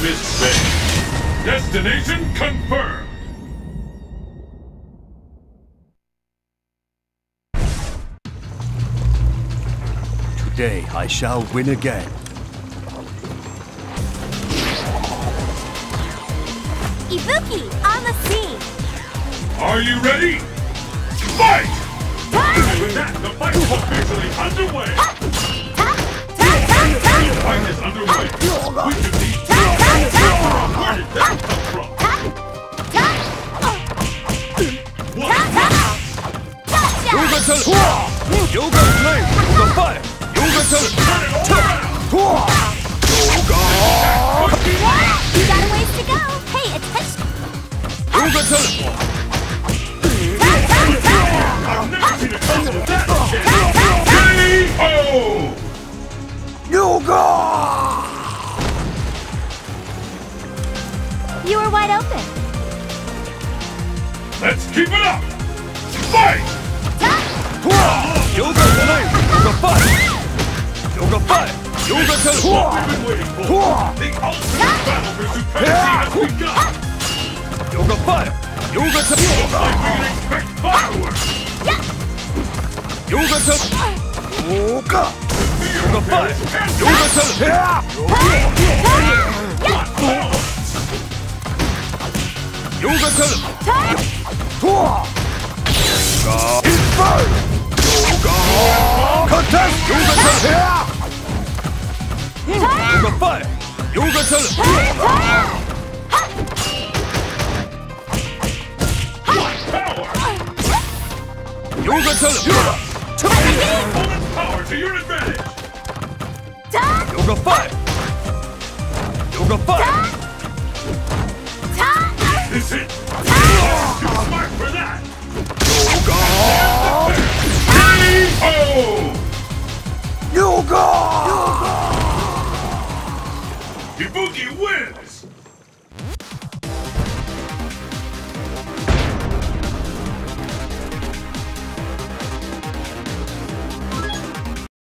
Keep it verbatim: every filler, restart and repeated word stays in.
Mist Bay. Destination confirmed. Today I shall win again. Ibuki, on the scene! Are you ready? Fight! And with that, the fight is officially underway! The fight is underway! We should need to know where did that come from? What? Yoga Turtle! Yoga Flame! Yoga Fire! Yoga Turtle! Turn it all around! You got a ways to go! Pay attention! Yoga Turtle! I've never seen a combo that shit! K O! Yoga! You were wide open. Let's keep it up! Fight! Yoga Flame! Yoga Fire! Yoga Fire! Yoga Turtle! What we've been waiting for! The ultimate battle for supremacy has begun! Yoga Fire! Yoga Turtle! Looks like we can expect fireworks! Yoga Turtle! Yoga! Yoga Fire! Yoga Turtle! Yoga Turtle! Yoga! Inferno! Yoga! Contest! Yoga Turtle! Yoga Fire! Yoga Turtle! Yoga Turtle! Opponent's power to your advantage! Yoga Fire! Yoga Fire! This is it! Too smart for that! K O! Yoga! Ibuki wins!